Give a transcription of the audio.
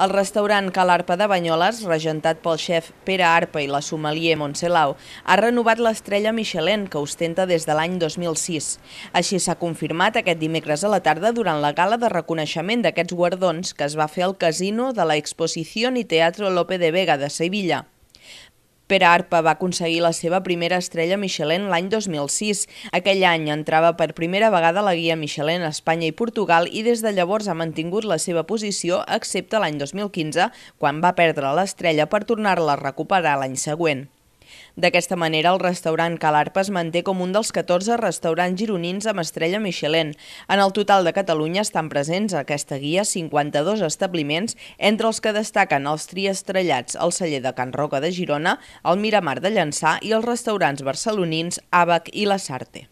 El restaurant Ca l'Arpa de Banyoles, regentat pel xef Pere Arpa i la sommelier Montse Lau, ha renovat l'estrella Michelin que ostenta des de l'any 2006. Així s'ha confirmat aquest dimecres a la tarda durant la gala de reconeixement d'aquests guardons que es va fer al casino de la Exposición y Teatro Lope de Vega de Sevilla. Pere Arpa va aconseguir la seva primera estrella Michelin l'any 2006. Aquell any entrava per primera vegada a la guia Michelin a Espanya i Portugal i des de llavors ha mantingut la seva posició excepte l'any 2015, quan va perdre l'estrella per tornar-la a recuperar l'any següent. D'aquesta manera, el restaurant Ca l'Arpa es manté com un dels 14 restaurants gironins amb estrella Michelin. En el total de Catalunya estan presents a aquesta guia 52 establiments, entre els que destaquen els triestrellats al celler de Can Roca de Girona, el Miramar de Llançà i els restaurants barcelonins Àbac i La Sarte.